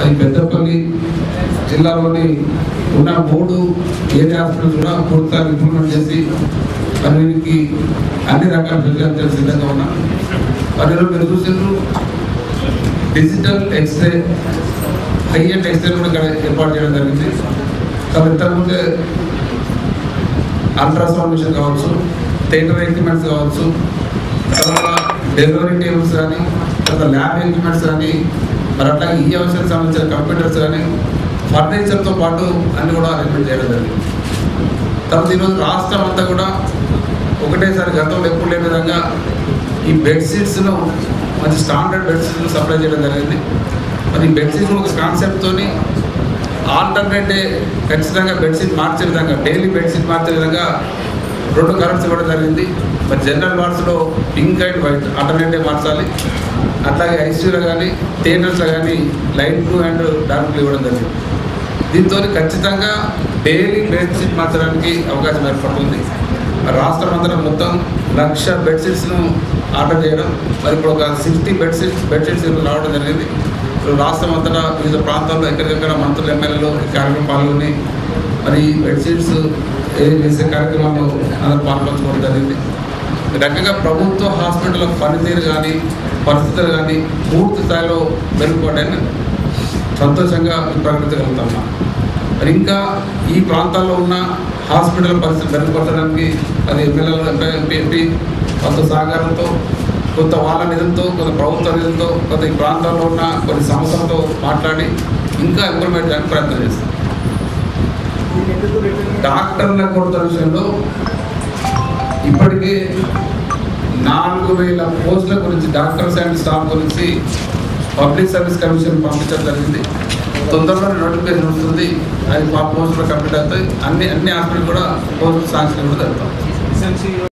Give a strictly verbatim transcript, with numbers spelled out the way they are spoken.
అది పెద్దపల్లి జిల్లాలోని ఉన్న మూడు ఏరియా హాస్పిటల్స్ కూడా పూర్తిగా ఇంప్లిమెంట్ చేసి పన్నెండుకి అన్ని రకాల ఫెసిలిటీలు సిద్ధంగా ఉన్నాం. పన్నెండు మీరు చూసినారు digital x ray high and x ray కూడా ఇక్కడ ఏర్పాటు చేయడం జరిగింది. కాబట్టి ఇంతకుముందే అల్ట్రాసౌండ్ మిషన్ కావచ్చు, థియేటర్ ఎక్విప్మెంట్స్ కావచ్చు, తర్వాత డెలివరీ టేబుల్స్ కానీ, తర్వాత ల్యాబ్ ఎక్విప్మెంట్స్ కానీ, మరి అట్లాగే ఈ అవసరం సంబంధించిన కంప్యూటర్స్ కానీ, ఫర్నిచర్తో పాటు అన్ని కూడా అరేంజ్మెంట్ చేయడం జరిగింది. తర్వాత ఈరోజు రాష్ట్రం అంతా కూడా ఒకటేసారి గతంలో ఎప్పుడు లేని విధంగా ఈ బెడ్షీట్స్ను మంచి స్టాండర్డ్ బెడ్షీట్స్ను సప్లై చేయడం జరిగింది. మరి ఈ బెడ్షీట్స్ ఒక కాన్సెప్ట్తో ఆల్టర్నేట్ డే ఖచ్చితంగా బెడ్షీట్ మార్చే విధంగా, డైలీ బెడ్షీట్ మార్చే విధంగా రెండు కలర్స్ ఇవ్వడం జరిగింది. మరి జనరల్ వార్డ్స్లో pink and white alternate day మార్చాలి. అట్లాగే ఐసీయూలో కానీ థియేటర్స్లో కానీ light blue and dark blue ఇవ్వడం జరిగింది. దీంతో ఖచ్చితంగా డైలీ బెడ్షీట్ మార్చడానికి అవకాశం ఏర్పడుతుంది. రాష్ట్రం అంతా మొత్తం లక్ష బెడ్షీట్స్ను ఆర్డర్ చేయడం, మరి ఇప్పుడు ఒక సిక్స్టీ బెడ్షీట్స్ బెడ్షీట్స్ రావడం జరిగింది. ఇప్పుడు రాష్ట్రం అంతటా వివిధ ప్రాంతాల్లో ఎక్కడికెక్కడ మంత్రులు ఎమ్మెల్యేలు ఈ కార్యక్రమం పాల్గొని మరి ఈ బెడ్షీట్స్ ఏం చేసే కార్యక్రమంలో అందరూ పాల్పంచుకోవడం జరిగింది. ఈ రకంగా ప్రభుత్వ హాస్పిటల్ పనితీరు కానీ పరిస్థితులు కానీ పూర్తి స్థాయిలో మెరుగుపడ్డాయని సంతోషంగా ప్రకటించగలుగుతున్నాం. మరి ఇంకా ఈ ప్రాంతాల్లో ఉన్న హాస్పిటల్ పరిస్థితి మెరుగుపరచడానికి అది ఎమ్మెల్యేలు ఎంపీ ఎంపీ కొంత సహకారంతో, కొంత వాళ్ళ నిధులతో, కొంత ప్రభుత్వ నిధులతో, కొంత ఈ ప్రాంతాల్లో ఉన్న కొన్ని సంస్థలతో మాట్లాడి ఇంకా ఇంప్రూవ్మెంట్ చేయడానికి ప్రయత్నం చేస్తాం. డాక్టర్ల కొరత విషయంలో ఇప్పటికే నాలుగు వేల పోస్టుల గురించి డాక్టర్స్ అండ్ స్టాఫ్ గురించి పబ్లిక్ సర్వీస్ కమిషన్ పంపించడం జరిగింది. తొందరలో నోటిఫికేషన్ వస్తుంది. అది ఆ పోస్టులు కంప్లీట్ అవుతాయి. అన్ని అన్ని హాస్పిటల్ కూడా పోస్టులు శాంక్షన్ కూడా జరుగుతాయి.